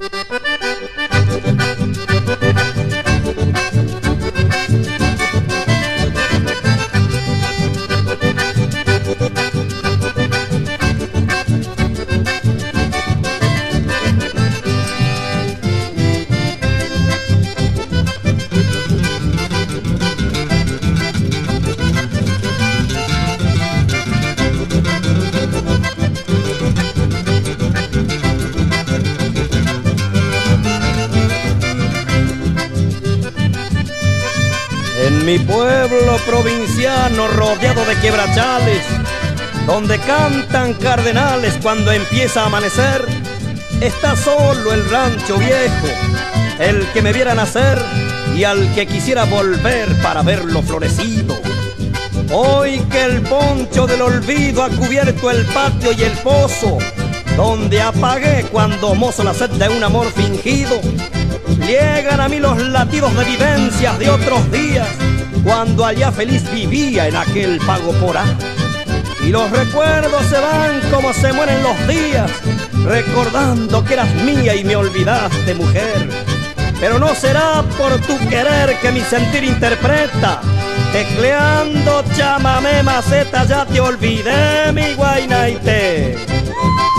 En mi pueblo provinciano rodeado de quebrachales, donde cantan cardenales cuando empieza a amanecer, está solo el rancho viejo, el que me viera nacer y al que quisiera volver para verlo florecido. Hoy que el poncho del olvido ha cubierto el patio y el pozo, donde apagué cuando mozo la sed de un amor fingido, llegan a mí los latidos de vivencias de otros días, cuando allá feliz vivía en aquel pago porá. Y los recuerdos se van como se mueren los días, recordando que eras mía y me olvidaste, mujer. Pero no será por tu querer que mi sentir interpreta, tecleando chamamé maceta ya te olvidé, mi guaynaité.